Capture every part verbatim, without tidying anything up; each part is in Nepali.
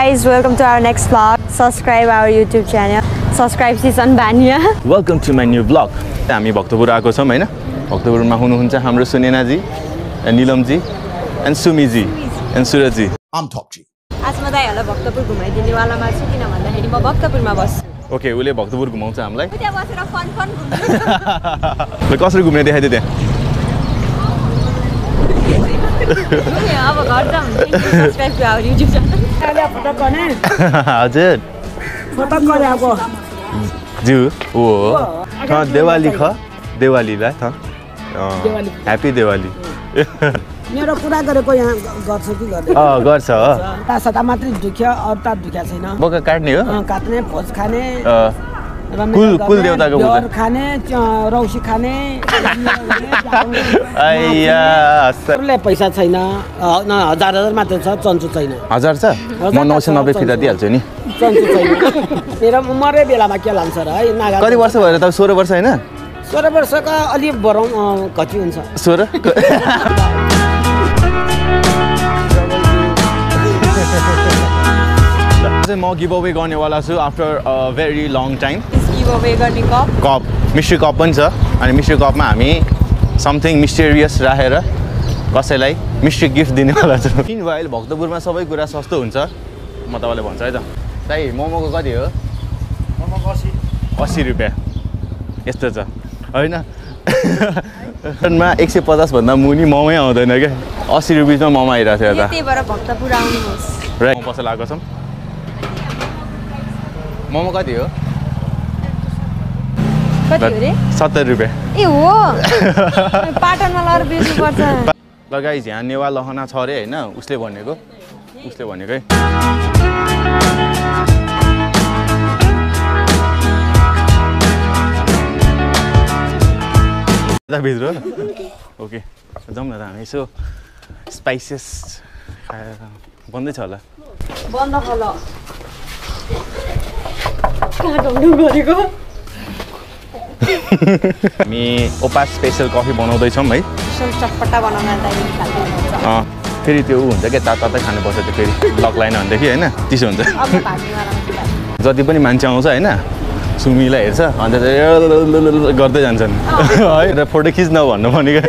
guys, welcome to our next vlog. Subscribe our YouTube channel. Subscribe season Banya. Welcome to my new vlog. हामी भक्तपुर आएको छौं हैन भक्तपुरमा हुनुहुन्छ हाम्रो सुनेना जी Neelam ji and Sumi ji and Suraj ji. I'm top G. आज म दाइहरुलाई भक्तपुर घुमाइदिने वालामा छु किन भन्दाखेरि म भक्तपुरमा बस्छु. ओके उले भक्तपुर घुमाउँछ हामीलाई. त्यहाँ बसेर फन फन घुम्नु. ल कसरी घुम्ने देखाइदिए त्यहाँ. अब घर जाउँ. Subscribe to our YouTube channel. अहिले फोटो गर्ने. हजुर. फोटो गरे अब. जु ओ ह दिवाली ख दिवाली ला थ. दिवाली. ह्यापी दिवाली. मेरो कुरा गरेको यहाँ गर्छ कि गर्दैन अ गर्छ ता सता मात्रै दुख्यो अरु ता दुख्या छैन बोका काट्ने हो अ काट्ने भोज खाने अ कुल कुल देवताको पूजा खाने रौसी खाने आइया सरले पैसा छैन न हजार हजार मात्र छ चन्चु छैन हजार छ म नौ सय नब्बे फिर्ता दिइहाल्छु नि चन्चु छैन मेरो मरे बेलामा के लान्छ र है नागा कति वर्ष भयो त सोह्र वर्ष हैन सोह्र वर्षका अलि बरौं कति हुन्छ सोह्र म गिभ अवे गर्ने वाला छु after a very long time give away गर्ने कप कप मिस्ट्री कप पनि छ अनि मिस्ट्री कपमा हामी समथिङ मिस्टेरियस राखेर कसैलाई मिस्ट्री गिफ्ट दिने वाला छु किन भयो अहिले भक्तपुरमा सबै कुरा सस्तो हुन्छ म तपाईलाई भन्छु है त दाइ मोमोको कति हो मोमोको अस्सी अस्सी रुपैयाँ यस्तो छ हैन मा एक सय पचास भन्दा मुनि मोमै आउँदैन के अस्सी रुपैयाँमा मोमो आइरहेको थियो त्यही भएर भक्तपुर आउनुहोस् र म पसल आएको छौं मोमो कति हो कति हो रे सत्तर रुपैयाँ ए हो पाटनमा लर बेच्नु पर्छ ल गाइस यहाँ नेवा लहना छ रे हैन उसले भनेको उसले भनेको है दा भित्र ओके जाउँ न त हामी यसो स्पाइसेस बन्दै छ होला बन्द खोल काटौँ गरेको हामी ओपास स्पेशल कफी बनाउँदै छौं है स्पेशल चटपटा बनाउन लागि खाल्दै हुन्छ अ फेरि त्यो हुन्छ के तात तातै खानु पर्छ त्यो फेरि ब्लक लाइन भन्दै हैन त्यसो हुन्छ अब भाग्नेवालामा जति पनि मान्छे आउँछ हैन सुमीलाई हेर्छ अन्त गर्दै जान्छन् है र फोटो खिच्न भन्नु भनेको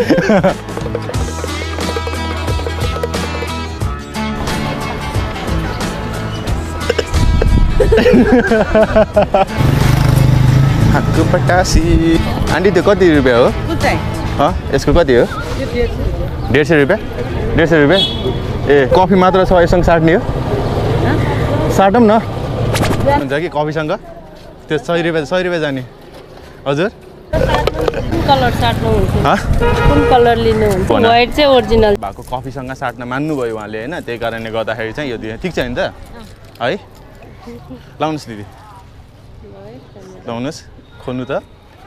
हातको पटासी आन्टी त्यो कति रुपैयाँ हो ह यसको कति हो डेढ सय रुपैयाँ डेढ सय रुपैयाँ ए कफी मात्र छ यससँग साट्ने हो साटौँ न हुन्छ कि कफीसँग त्यो सय रुपैयाँ सय रुपैयाँ जाने हजुर कलर साट्नु हुन्छ कुन कलर लिनु हुन्छ व्हाइट चाहिँ ओरिजिनल भएको कफीसँग साट्न मान्नु भयो उहाँले हैन त्यही कारणले गर्दाखेरि चाहिँ यो दिए ठीक छ नि त है लाउनुस् दिदी लाउनुस् खोल्नु त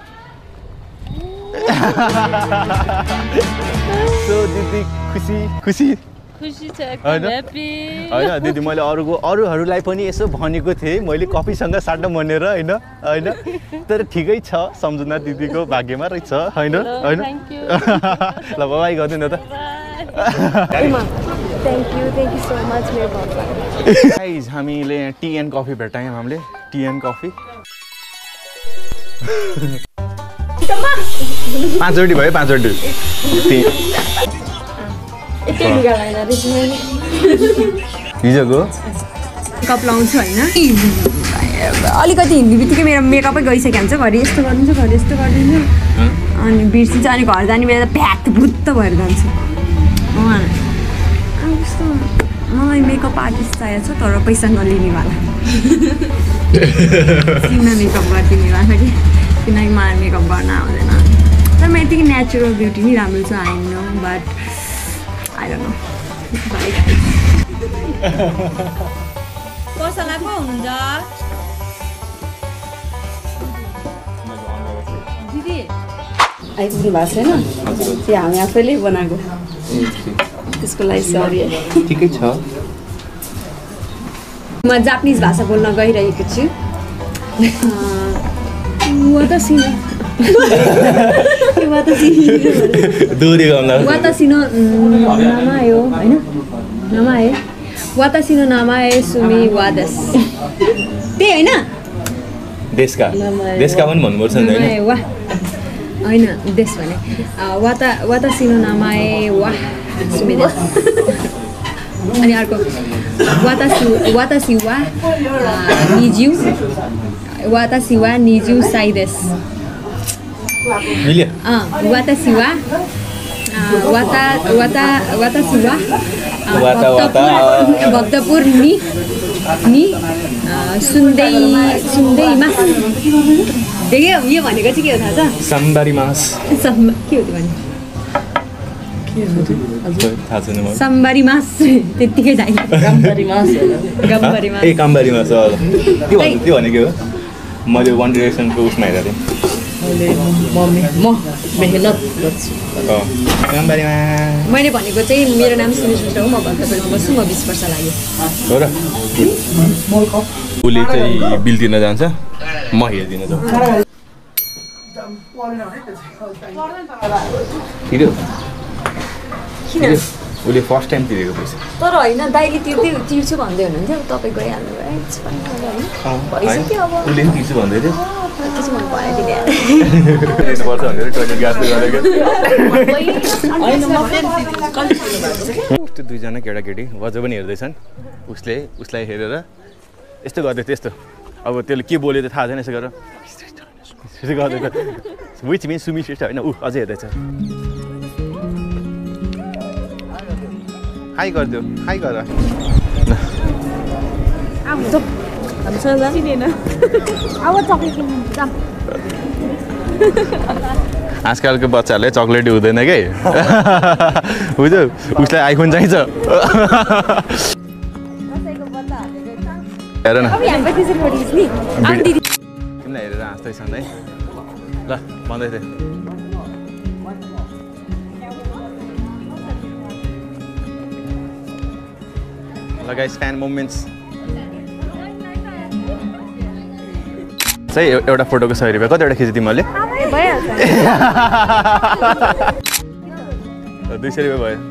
सो दिदी खुसी खुसी खुसी छ एकदम ह्यापी हैन दिदी मैले अरूको अरूहरूलाई पनि यसो भनेको थिएँ मैले कफीसँग साट्न भनेर हैन हैन तर ठिकै छ सम्झना दिदीको भाग्यमा रहेछ हैन हैन ल बाइ गर्दिन त thank you thank you so much मेरो भक्तमा गाइस हामीले टी एन्ड कफी भेटायौं हामीले टी एन्ड कफी पाँचवटी भयो पाँचवटी हिजोको मेकअप लाउँछु हैन अलिकति हिँड्ने बित्तिकै मेरो मेकअपै गइसक्यो हुन्छ घरि यस्तो गरिदिन्छु घरि यस्तो गरिदिन्छु अनि बिर्सिन्छ अनि घर जाने बेला भ्याट भुत्त भएर जान्छु कस्तो मलाई मेकअप आर्टिस्ट चाहिएको छ तर पैसा नलिनेवाला सीमा मेकअप गरिदिने वाला कि किनकि मलाई मेकअप गर्न आउँदैन तर म यतिकै नेचुरल ब्युटी नै राम्रो छ I know but I don't know bye guys कसैलाई पो हुनुहुन्छ दिदी आइपुग्नु भएको छैन त्यो हामी आफैले बनाएको त्यसको लागि सरी ठिकै छ म जापानिज भाषा बोल्न गइरहेको छु वातासी वातासी दोरी गर्नु वातासी न नमायो हैन नमाए वातासी नो नामाए सुमी वादस त्यही होइन देशका देशका पनि भन्नुपर्छ नि होइन वाह होइन देश भने वाता वातासी नो नामाए वाह सुमी देश अनि अर्को वातासी वातासी वा निज्यू वातासी वा निज्यू साइदेस मिल्यो अँ वातासी वा वाता वाता वातासी वा वाता वाता भक्तपुर नि नि सुन्दै सुन्दै मास देख्यो यो भनेको चाहिँ के हो थाहा छ सम्बारी मास सम के हो त्यो भने थाहा छैन मलाई सम्बारी मास त्यतिकै दाइ गम्बरी मास गम्बरी मास ए कामबारी मास हो त्यो भने त्यो भनेको हो मैले वान डिरेक्सनको उसमा हेरेको थिएँ मैले म म मेहनत गर्छु कामबारी मास मैले भनेको चाहिँ मेरो नाम सुनिल श्रेष्ठ हो म भक्तपुरमा बस्छु म बिस वर्ष लाग्यो हो र उसले चाहिँ बिल दिन जान्छ म हेरिदिन जान्छु तिर्यो किन उसले फर्स्ट टाइम तिरेको पैसा तर होइन दाइले तिर्दै तिर्छु भन्दै हुनुहुन्थ्यो तपाईँ गइहाल्नु भयो भइसक्यो अब उसले पनि तिर्छु भन्दै थियो त्यसो भने बनाइदिने हेर्नुपर्छ भनेर टोइलेट ग्यास गरेको त्यो दुईजना केटाकेटी वजो पनि हेर्दैछन् उसले उसलाई हेरेर यस्तो गर्दै थियो यस्तो अब त्यसले के बोल्यो त थाहा छैन यसो गरेर यसो गर्दै विच मिन्स सुमी श्रेष्ठ होइन ऊ अझै हेर्दैछ हाई गरिदियो हाई गर आजकलको बच्चाहरूले चक्लेट हुँदैन कि बुझ्यो उसलाई आइफोन चाहिन्छ हेर न तिमीलाई हेरेर हाँस्दैछन् है ल भन्दै थियो ल गाइस फ्यान मोमेन्ट्स चाहिँ एउटा फोटोको सय रुपियाँ कतिवटा खिचिदिउँ मैले दुई सय रुपियाँ भयो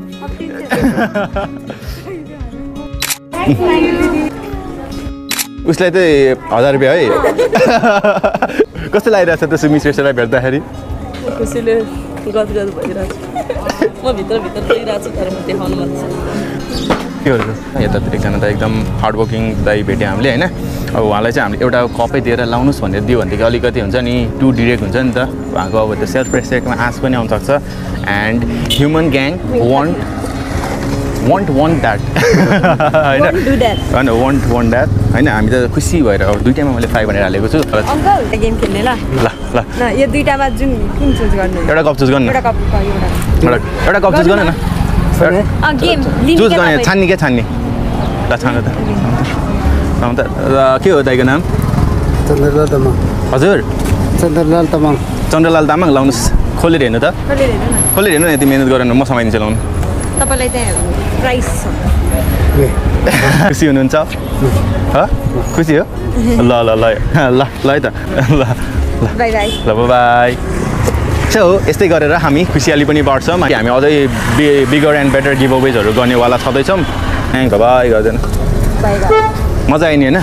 उसलाई चाहिँ हजार रुपियाँ है कस्तो लागिरहेछ त सुमी श्रेष्ठलाई भेट्दाखेरि खुसीले गद गद भइरहेको छु म भित्रभित्र गइरहेको छु तर म देखाउनु मन छ के गर्छ यता एकजना त एकदम हार्डवर्किङ दाइ भेट्यो हामीले होइन अब उहाँलाई चाहिँ हामीले एउटा कपै दिएर लाउनुहोस् भनेर दियो भनेदेखि अलिकति हुन्छ नि टु डिरेक्ट हुन्छ नि त उहाँको अब त्यो सेल्फ रेस्पेक्टमा आँच पनि आउन सक्छ and human gang want want want that होइन होइन वान्ट वान्ट द्याट होइन हामी त खुसी भएर अब दुइटामा मैले फाइभ भनेर हालेको छु अङ्कल गेम खेल्ने ल ल ल यो दुइटामा जुन कुन चुज गर्नु एउटा कप चुज गर्नु एउटा कप एउटा एउटा एउटा कप चुज गर्नु न गेम चुज गर्ने छान्ने क्या छान्ने ल छान त त के हो दाइको नाम चन्द्रलाल तामाङ हजुर चन्द्रलाल तामाङ चन्द्रलाल तामाङ लाउनुहोस् खोलेर हेर्नु त खोलेर हेर्नु न खोलेर हेर्नु न यति मिहिनेत गरेर म समाइदिन्छु लाउनु तपाईँलाई त्यहाँ प्राइस छ खुसी हुनुहुन्छ खुसी हो ल ल ल ल ल है त ल बाई बाई ल बाई सो यस्तै गरेर हामी खुसियाली पनि बढ्छौँ हामी अझै बिगर एन्ड बेटर गिभ अवेजहरू गर्नेवाला छँदैछौँ थ्याङ्क बाई गर्दैन बाई बाई मजा आयो नि होइन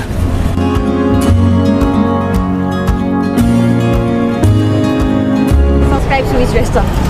सब्सक्राइब सुमी श्रेष्ठ